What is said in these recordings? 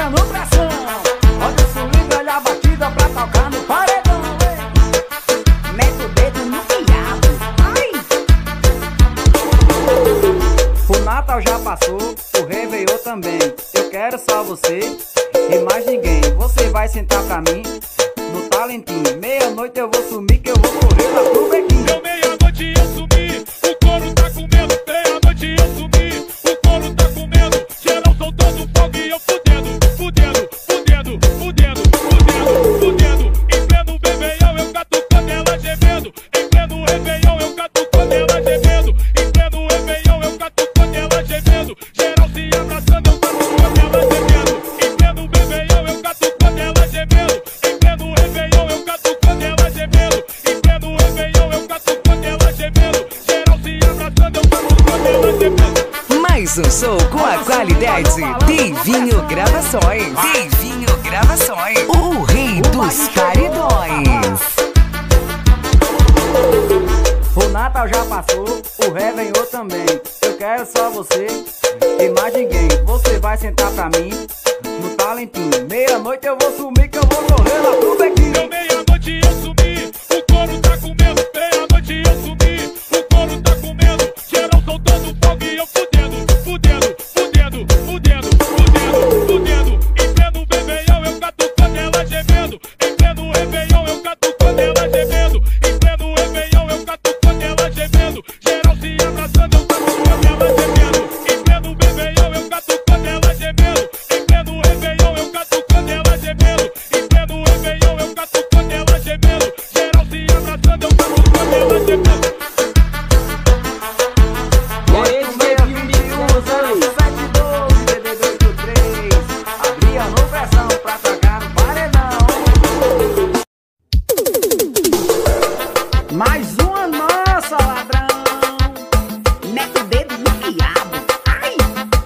abria no pressão. Olha o swing, olha a batida pra tocar no paredão, hein? Mete o dedo no quiabo. Ai! O Natal já passou, o Réveillon também. Eu quero só você e mais ninguém. Você vai sentar pra mim no talentinho. Meia-noite eu vou sumir, que eu vou correr lá pro bequinho. Deu meia-noite eu sumi, o couro tá com medo. Meia-noite eu sumi, o couro tá com medo. Geral soltando fogo e eu fudendo, fudendo, fudendo, fudendo, fudendo, fudendo. Em pleno bebeião eu catucando ela gemendo. Em pleno Réveillon eu catucando ela gemendo. Em pleno Réveillon eu catucando ela gemendo. Geral se abraçando eu catucando ela gemendo. Em pleno bebeião eu catucando ela gemendo. Em pleno Réveillon eu catucando ela gemendo. Em pleno Réveillon eu catucando ela gemendo. Geral se abraçando eu catucando ela gemendo. Mais um show com a qualidade Deivinho Gravações. Deivinho Gravações, o rei dos paredões. O Natal já passou, o Réveillon também. Eu quero só você e mais ninguém. Você vai sentar pra mim no talentinho. Meia-noite eu vou sumir, que eu vou correr lá pro bequinho. Deu meia-noite eu sumi, o couro tá com medo. Meia-noite eu sumi, o couro tá com medo. Geral soltando fogo e eu fudendo, fudendo, fudendo, fudendo, fudendo, fudendo. Em pleno bebeião eu catucando ela gemendo. Em pleno Réveillon eu catucando ela gemendo. Em pleno Réveillon eu catucando ela gemendo. Geral se abraçando eu catucando ela gemendo. Em pleno bebeião eu catucando ela gemendo. Em pleno Réveillon eu catucando ela gemendo. Em pleno Réveillon eu catucando ela gemendo. Geral se abraçando eu catucando ela gemendo. Abria no pressão pra tocar no paredão. Mais uma nossa, ladrão. Mete o dedo no quiabo. Ai!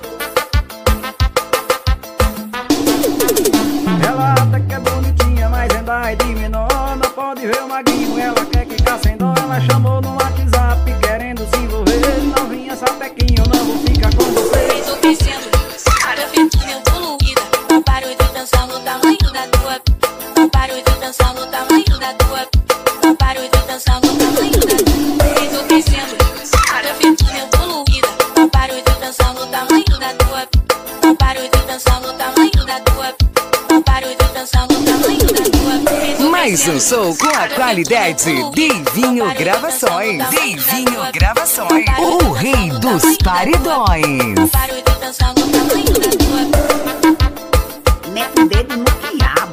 Ela até que é bonitinha, mas ainda é de menor. Não pode ver o maguinho, ela quer ficar sem dó. Ela chamou no WhatsApp querendo se envolver. Não vinha sapequinho, não vou ficar com você. Enlouquecendo, cara feminina poluída. Não paro de dançar no tamanho da tua. Não paro de dançar no tamanho da tua. Não paro de dançar no tamanho da tua. Enlouquecendo, cara feminina poluída. Não paro de dançar no tamanho da tua. Não paro de dançar no tamanho da tua. Não paro de dançar no tamanho da tua. Mais um show com a qualidade Deivinho Gravações. Deivinho Gravações, o rei dos paredões. Não paro de dançar no tamanho da tua. Mete o dedo no quiabo.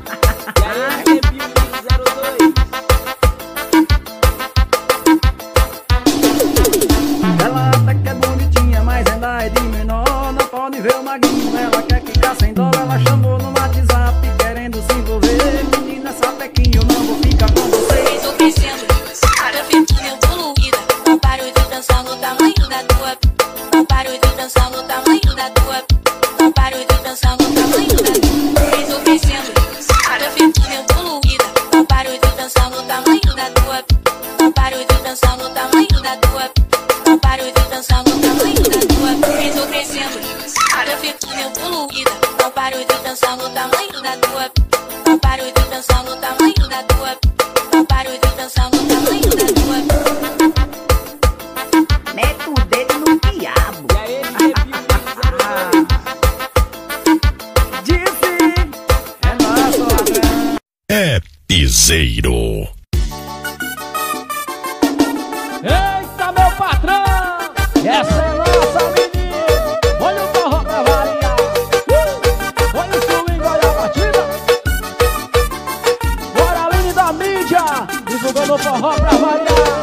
Ela até que é bonitinha, mas ainda é de menor. Não pode ver o maguinho, ela quer ficar sem dó. Ela chamou no WhatsApp querendo se envolver. Menina sapequinho, não vou ficar com você. Enlouquecendo, cara feminina poluída. Não paro de dançar no tamanho da tua. Não paro de dançar no tamanho da tua. Não paro de dançar no tamanho da tua. Enlouquecendo, cara feminina poluída. Não paro de dançar no tamanho da tua. Não paro de dançar no tamanho da tua. Não paro de dançar no tamanho da tua. Enlouquecendo, cara feminina poluída. Não paro de dançar no tamanho da tua. Não paro de dançar no tamanho da tua. Não paro de dançar no tamanho da tua. Mete o dedo no quiabo. Disse, é nosso ladrão. É piseiro. Eita, meu patrão! Essa é nossa menina! Olha o forró pra variar! Olha o swing, olha a batida! Bora, Aline da mídia! Divulgando o forró pra variar!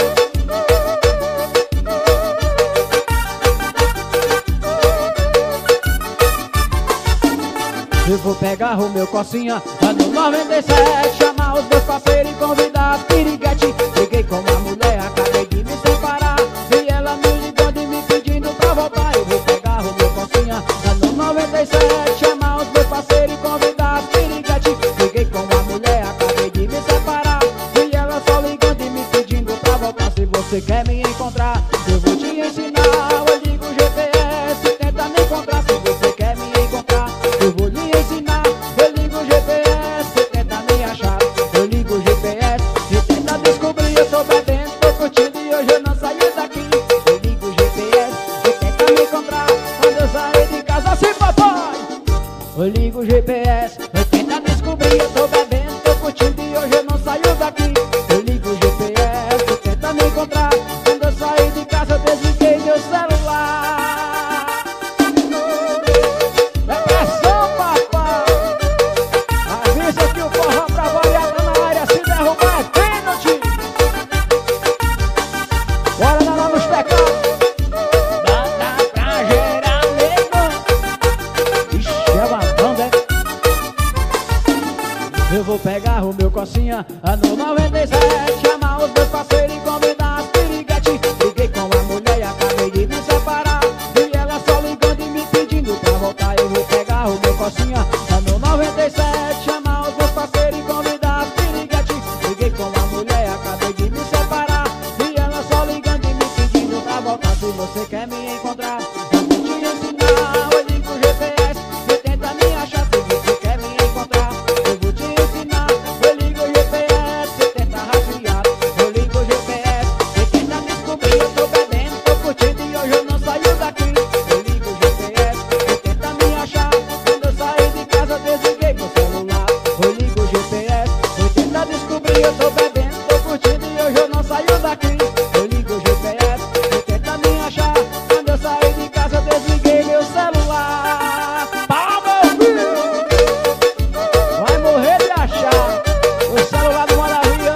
Eu vou pegar o meu cocinha, ano 97, chamar os meus parceiros e convidar as piriguete. Liguei com uma mulher, acabei de me separar, e ela me ligando e me pedindo pra voltar. Eu vou pegar o meu cocinha, ano 97, chamar os meus parceiros e convidar as piriguete. Liguei com uma mulher, acabei de me separar, e ela só ligando e me pedindo pra voltar. Se você quer me encontrar, eu vou te ensinar. Eu ligo o GPS, tenta me encontrar. Se você quer me encontrar, eu vou lhe ensinar. quando eu sair de casa, sim, papai. Eu ligo o GPS, eu tento descobrir, eu tô bebendo, tô curtindo e hoje eu não saio daqui. Eu ligo o GPS, eu tento me encontrar, quando eu sair de casa eu desliguei meu celular. É pressão, papai. Avisa que o forró pra variar tá na área, se derrubar é pênalti. Bora lá nos pecados. Dá pra gerar negão. Ixi, é uma banda, é? Eu vou pegar o meu cocinha no 97, chamar os meus parceiros e convidar as piriguete. Liguei com a mulher e acabei de me separar, e ela só ligando e me pedindo pra voltar. Eu vou pegar o meu cocinha no 97, chamar os meus parceiros e convidar as piriguete. Liguei com a mulher e acabei de me separar, e ela só ligando e me pedindo pra voltar. Se você quer me encontrar, eu vou te ensinar. Eu ligo o GPS, você tenta me achar. Se você quer me encontrar, eu vou te ensinar. Eu ligo o GPS, você tenta rastrear. Eu ligo o GPS, você tenta descobrir. Eu tô bebendo, tô curtindo e hoje eu não saio daqui. Eu ligo o GPS, você tenta me achar. Quando eu sair de casa, eu desliguei meu celular. Eu ligo o GPS, você tenta descobrir. Eu tô bebendo, tô curtindo e hoje eu não saio daqui. Eu ligo o GPS, você tenta me achar. Quando eu sair de casa, eu desliguei meu celular. Pau, meu filho! Vai morrer de achar o celular do modo avião.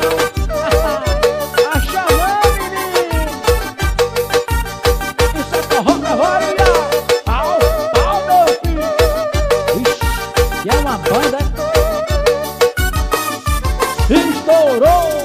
Acha não, menino. Isso é forró pra variar. Pau, meu filho. Ixi, e é uma banda, é? Estourou!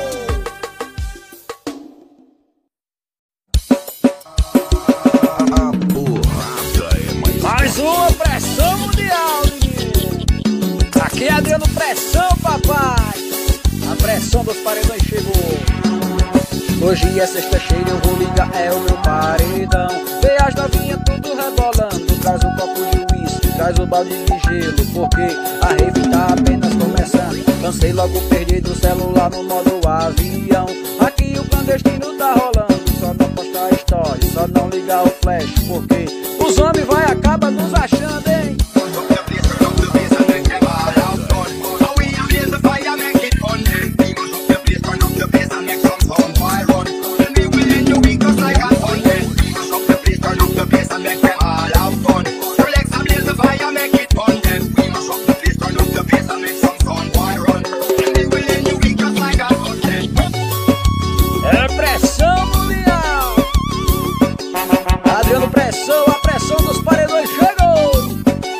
Mais uma pressão mundial, menino. Aqui é Adriano Pressão, papai. A pressão dos paredões chegou. Hoje é sexta-feira, eu vou ligar, é o meu paredão. Vê as novinhas tudo rebolando. Traz um copo de uísque, traz o balde de gelo, porque a rave tá apenas começando. Cansei logo perdido o celular no modo avião. Aqui o clandestino tá rolando. Só não postar story, só não ligar o flash, porque os homens vai acabar nos achando, hein? É pressão mundial. Adriano Pressão, a pressão dos paredões chegou.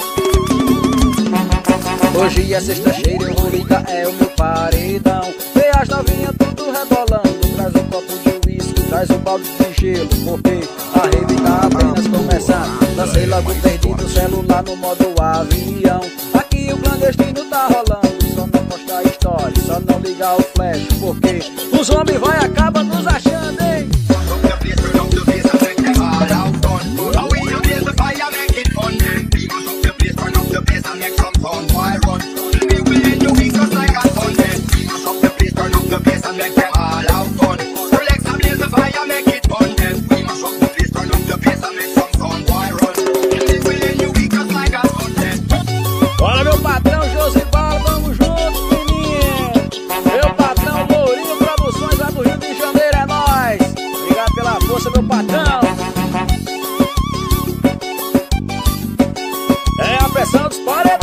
Hoje é sexta-feira, eu vou ligar, é o meu paredão. Vê as novinhas tudo rebolando. Traz um copo de uísque, traz um balde de gelo, porque a rave tá apenas começando. Lancei logo perdido o celular no modo avião. Aqui o clandestino tá rolando. Só não postar story, só não ligar o flash, porque os homens vai acabar nos achando, hein? Bora, meu patrão Josival, vamos juntos, menino. Meu patrão Lourinho Produções lá do Rio de Janeiro, é nóis. Obrigado pela força, meu patrão. É a pressão dos paredões.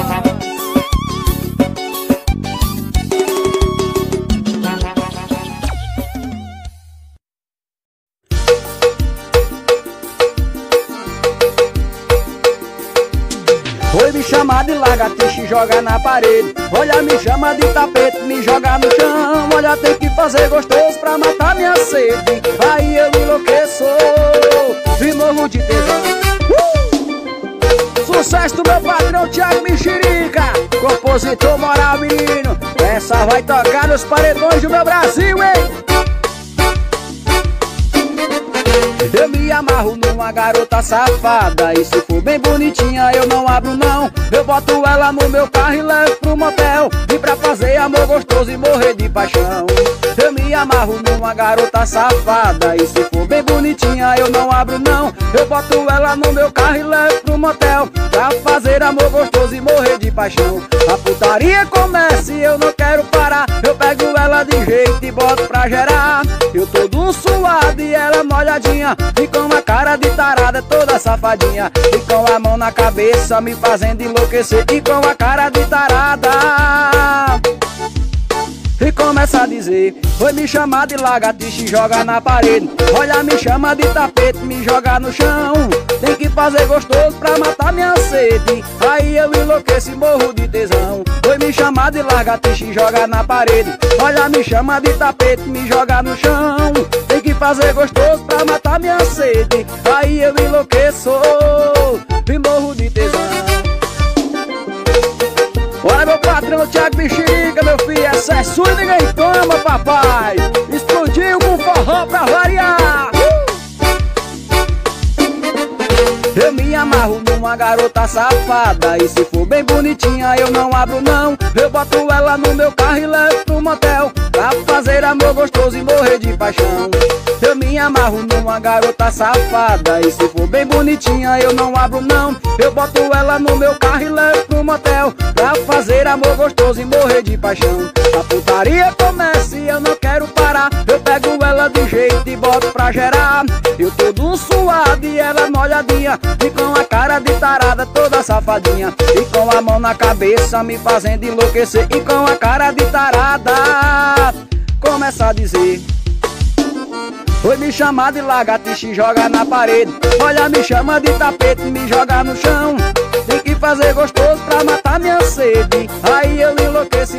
Foi me chamar de lagartixa e jogar na parede. Olha, me chama de tapete, me joga no chão. Olha, tem que fazer gostoso pra matar minha sede. Aí eu enlouqueço e morro de tesão. Sucesso do meu patrão Thiago Mexerica, compositor moral, menino. Essa vai tocar nos paredões do meu Brasil, hein? Eu me amarro numa garota safada, e se for bem bonitinha eu não abro não. Eu boto ela no meu carro e levo pro motel, e pra fazer amor gostoso e morrer de paixão. Eu me amarro numa garota safada, e se for bem bonitinha eu não abro não. Eu boto ela no meu carro e levo pro motel, pra fazer amor gostoso e morrer de paixão. A putaria começa e eu não quero parar, eu pego ela de jeito e boto pra gerar. Eu todo suado e ela molhadinha, e com a cara de tarada toda safadinha, e com a mão na cabeça me fazendo enlouquecer, e com a cara de tarada. E começa a dizer, foi me chamar de lagartixa e joga na parede. Olha, me chama de tapete, me joga no chão. Tem que fazer gostoso pra matar minha sede, aí eu enlouqueço e morro de tesão. Foi me chamar de lagartixa e joga na parede. Olha, me chama de tapete, me joga no chão. Tem que fazer gostoso pra matar minha sede, aí eu enlouqueço e morro de tesão. Olha meu patrão Thiago Mexerica, meu filho, essa é sua e ninguém toma, papai. Explodiu com forró pra variar. Eu me amarro numa garota safada, e se for bem bonitinha eu não abro não. Eu boto ela no meu carro e levo pro motel, pra fazer amor gostoso e morrer de paixão. Eu me amarro numa garota safada, e se for bem bonitinha eu não abro não. Eu boto ela no meu carro e levo pro motel, pra fazer amor gostoso e morrer de paixão. A putaria começa e eu não quero parar, eu pego ela de jeito e boto pra gerar. Eu todo suado e ela molhadinha, e com a cara de tarada toda safadinha, e com a mão na cabeça me fazendo enlouquecer, e com a cara de tarada começa a dizer, foi me chamar de lagartixa e joga na parede. Olha, me chama de tapete, me joga no chão. Tem que fazer gostoso pra matar minha sede, aí eu enlouqueço